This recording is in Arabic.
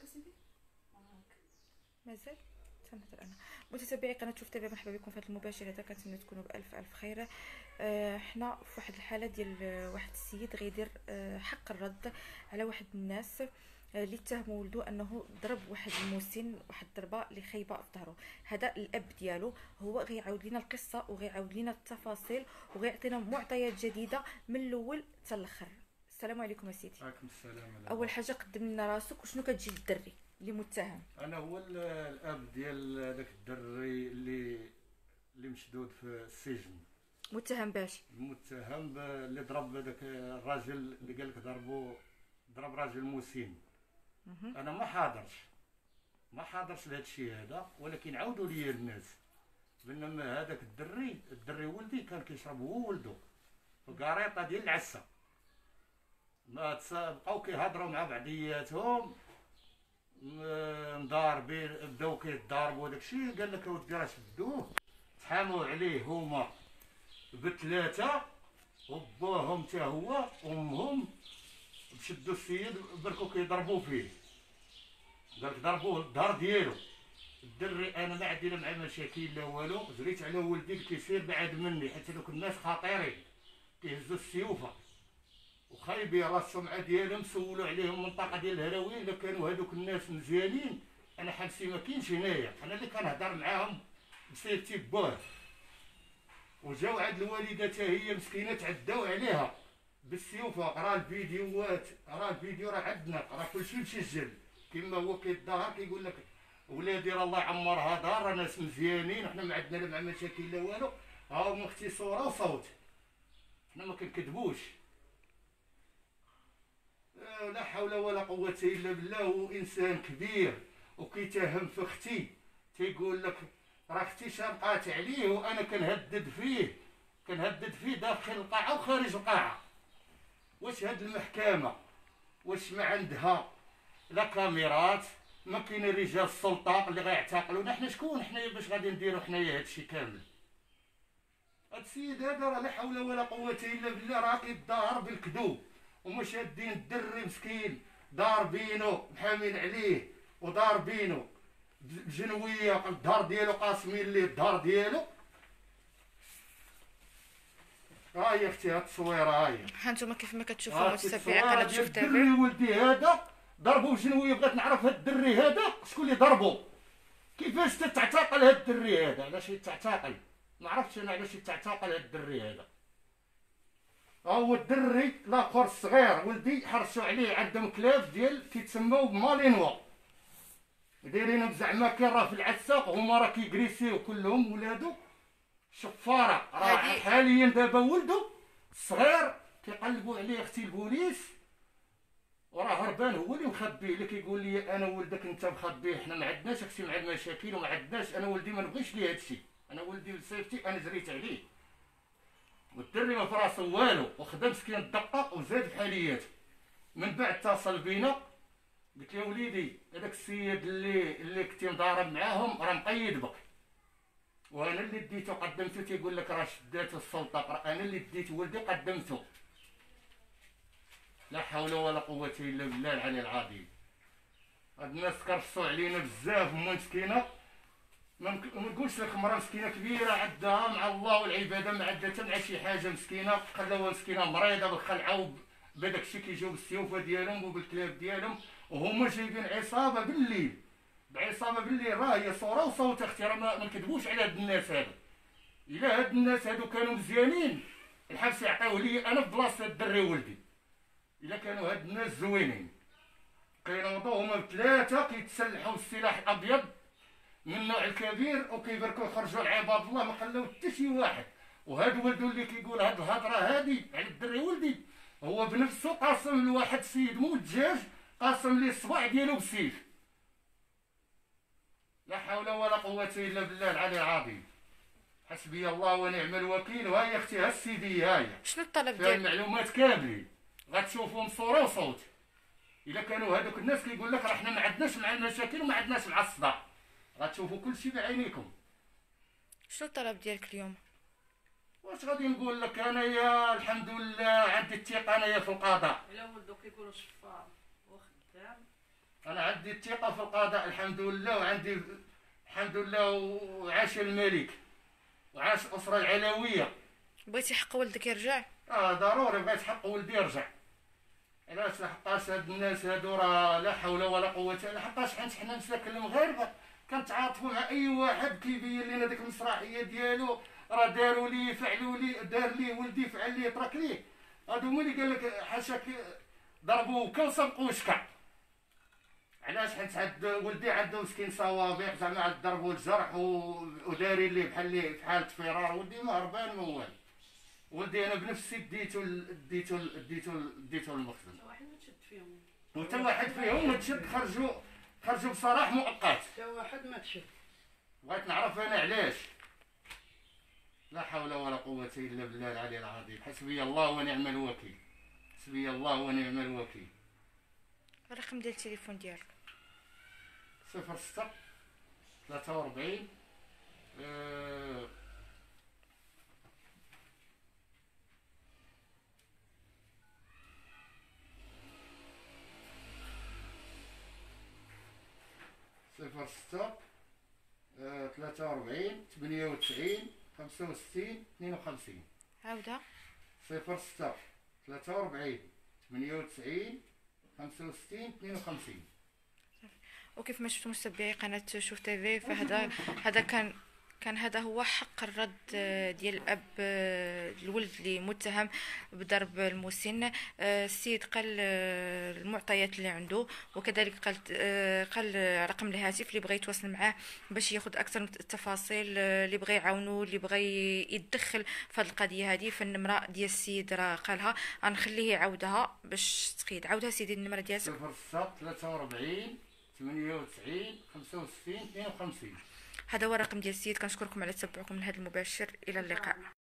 مازال تنهضر انا. متتبعي قناه شوف تابع، مرحبا بكم في هذا المباشر هذا، كنتمنى تكونوا بالف الف خير. حنا في واحد الحاله ديال واحد السيد غيدير حق الرد على واحد الناس اللي اتهموا ولدو انه ضرب واحد المسن واحد الضربه اللي خايبه في ظهره. هذا الاب ديالو هو غيعاود لنا القصه وغيعاود لنا التفاصيل وغيعطينا معطيات جديده من الاول حتى الاخر. السلام عليكم سيدي. وعليكم السلام. اول حاجه قدم لنا راسك وشنو كتجي للدري اللي متهم. انا هو الاب ديال داك الدري اللي مشدود في السجن. متهم باش المتهم اللي ضرب داك الراجل اللي قال لك ضرب راجل مسن. انا ما حاضرش لهذا الشيء هذا، ولكن عاودوا لي الناس بينما هذاك الدري ولدي كان كيشرب هو ولدو في كاريطه ديال العسه. ما بقاو كيهضروا مع بعضياتهم مضاربين، بداو كيتضاربوا داكشي. قال لك اودي راه شدوه تحاموا عليه هما بثلاثه وباهم حتى هو وامهم، شدوا السيد بركو كيضربوا فيه. قال لك ضربوه الظهر ديالو. الدري انا ما عندي لا مع مشاكل لا والو، جريت على ولدي اللي كيسير بعاد مني حيت دوك الناس خطيرين كيهزوا السيوفه وخايبين راسهم مع ديالهم. سولوا عليهم المنطقه ديال الهراوي الا كانوا هذوك الناس مزيانين. انا حبسي ما كاينش هنايا، انا اللي كنهضر معاهم بصيرتي باه. وجاو عند الوالده حتى هي مسكينه تعداو عليها بالسيوفه. راه الفيديوهات، راه الفيديو راه عندنا، راه كلشي مسجل. كما هو كيتظاهر كيقول لك ولادي راه الله يعمرها دار، راه ناس مزيانين، وحنا ما عندنا لا مع مشاكل لا والو. ها هما اختي صوره وصوت، حنا ما كنكذبوش. لا حول ولا قوة إلا بالله. هو إنسان كبير وكيتهم في أختي، تيقول لك راه أختي شنقات عليه وأنا كنهدد فيه داخل القاعة وخارج القاعة. واش هاد المحكمة واش ما عندها لا كاميرات؟ ما كاين رجال السلطة اللي غيعتقلونا حنا؟ شكون حنايا باش غادي نديرو حنايا هادشي كامل؟ هاد السيد هذا راه لا حول ولا قوة إلا بالله راه كيتظاهر بالكذوب. وما شادين الدري مسكين ضاربينو محامين عليه وضاربينو بجنويه الظهر ديالو، قاسمين ليه الظهر ديالو. ها هي اختي هاد التصويره، ها هي هانتوما كيف ما كتشوفوا متابعي قناه شوف تابع. الدري ولدي هذا ضربو بجنويه. بغيت نعرف هاد الدري هذا شكون اللي ضربو، كيفاش تتعتقل هاد الدري هذا؟ علاش تعتقل؟ ما عرفتش انا علاش تعتقل هاد الدري هذا. هو الدري لاخر الصغير ولدي حرشوا عليه، عندهم كلاب ديال كيتسموا بمالينوا دايرينهم زعما كي راه في العساق، هما راه كيكريسيو كلهم ولادو شفاره. راه حاليا دابا ولدو الصغير كيقلبوا عليه اختي البوليس وراه هربان. هو اللي مخبيه، اللي كيقول لي انا ولدك انت مخبيه، حنا ما عندناش اختي مع المشاكل وما عندناش. انا ولدي ما نبغيش ليه هادشي، انا ولدي بصيفتي انا جريت عليه. والدري ما فراسو والو وخدا مسكين الدقه وزاد في حالياته. من بعد اتصل بينا قلت له وليدي هذاك السيد اللي كنتي مضارب معاهم راه مقيد بك، وانا اللي ديته قدمته. تيقول لك راه شداته السلطه، انا اللي ديت ولدي قدمته. لا حول ولا قوه الا بالله العلي العظيم. هاد الناس كرفصوا علينا بزاف. هما مسكينه ما نقولش لك مرا مسكينه كبيره عندها مع الله والعباده، ما عندها حتى مع شي حاجه. مسكينه خلاوها مسكينه مريضه بالخلعه وبداك الشيء كيجيو بالسيوفه ديالهم وبالكلاب ديالهم، وهما جايبين عصابه بالليل. بعصابه بالليل راه هي صوره وصوت اختي. راه ما نكذبوش على هاد الناس هادو. الا هاد الناس هادو كانوا مزيانين الحبس يعطيوه لي انا بلاصه الدري ولدي. الا كانوا هاد الناس زوينين كينوضوا هما بثلاثه كيتسلحوا بالسلاح الابيض من النوع الكبير وكيبركوا يخرجوا لعباد الله، ما خلاو حتى شي واحد. وهاد ولدو اللي كيقول هاد الهضره هادي على الدري ولدي هو بنفسه قاسم لواحد السيد مو دجاج، قاسم ليه الصباع ديالو بالسيف. لا حول ولا قوه الا بالله العلي العظيم. حسبي الله ونعم الوكيل. وهي اختي ها السيدي، ها هي شنو الطلب فيها ديالك؟ المعلومات كاملين غتشوفهم صوره وصوت. الا كانوا هذوك الناس كيقول لك راه حنا ما عندناش مع المشاكل وما عندناش مع الصداع، غتشوفوا كلشي بعينيكم. شنو الطلب ديالك اليوم؟ واش غادي نقول لك انايا؟ الحمد لله عندي الثقه انايا في القضاء. الا ولدو كيكونوا شفار وخدام انا عندي الثقه في القضاء الحمد لله، وعندي الحمد لله، وعاش الملك وعاش الاسره العلويه. بغيتي حق ولدك يرجع؟ ضروري بغيت حق ولدي يرجع. علاش؟ لحقاش هاد الناس هادو راه لا حول ولا قوه الا، لحقاش حنا مساكن المغاربه كنتعاطفوا مع اي واحد كيبين لنا ديك المسرحيه ديالو، راه داروا لي فعلوا لي، دار لي ولدي فعل لي ترك ليه. هادو هما اللي قال لك حاشاك ضربوا وكا وسرقوا وشكا. علاش؟ حيت عند ولدي عنده مسكين صوابع زعما عاد ضربوا الجرح وداري ليه بحال حالة فرار. ولدي ما هربان ما والو. ولدي انا بنفسي ديتو للمخزن. واحد ما تشد فيهم. وتا واحد فيهم ما تشد، خرجوا بصراح مؤقت. تا واحد ما تشد. بغيت نعرف انا علاش. لا حول ولا قوة الا بالله العلي العظيم. حسبي الله ونعم الوكيل. حسبي الله ونعم الوكيل. الرقم ديال التليفون ديالك؟ 06 43 06 43 98 65 52. عاودها. 06 43 98 65 52. وكيف ما شفتوا متابعي قناه شوف تيفي، فهذا كان هذا هو حق الرد ديال الاب الولد اللي متهم بضرب المسن. السيد قال المعطيات اللي عنده، وكذلك قال رقم الهاتف اللي بغى يتواصل معاه باش ياخذ اكثر من التفاصيل، اللي بغى يعاونو، اللي بغى يتدخل في هذه القضيه هذه. فالنمره ديال السيد راه قالها، غنخليه يعاودها باش تقيد. عاودها سيدي النمره ديالك. 06 43 98 65 52. هذا هو الرقم ديال السيد. كنشكركم على تتبعكم من هذا المباشر. الى اللقاء.